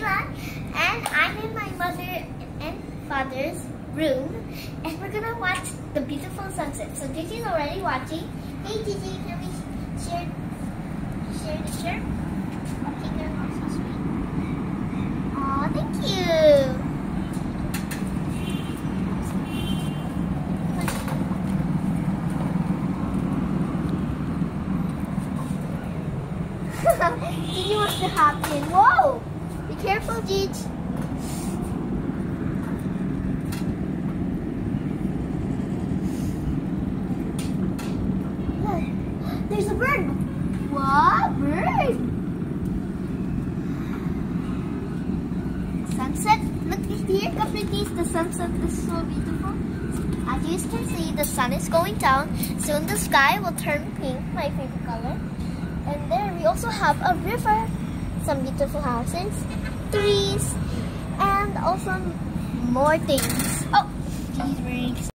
Milan, and I'm in my mother and father's room, and we're gonna watch the beautiful sunset. So Gigi's already watching. Hey Gigi, can we share the shirt? Okay, they're also sweet. Aw, thank you. Gigi wants to hop in. Whoa! Be careful, Gigi. Look, there's a bird. What? Bird? Sunset. Look here, Capritis. The sunset is so beautiful. As you can see, the sun is going down. Soon the sky will turn pink, my favorite color. And there we also have a river, some beautiful houses, trees, and also more things. Oh, geez, wearing